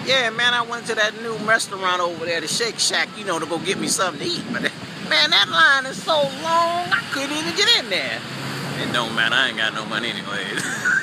Yeah, man, I went to that new restaurant over there, the Shake Shack, you know, to go get me something to eat. But, man, that line is so long, I couldn't even get in there. It don't matter, I ain't got no money anyways.